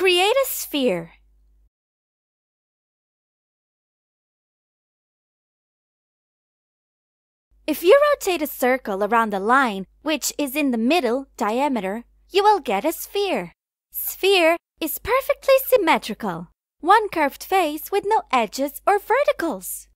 Create a sphere. If you rotate a circle around the line, which is in the middle diameter, you will get a sphere. Sphere is perfectly symmetrical, one curved face with no edges or verticals.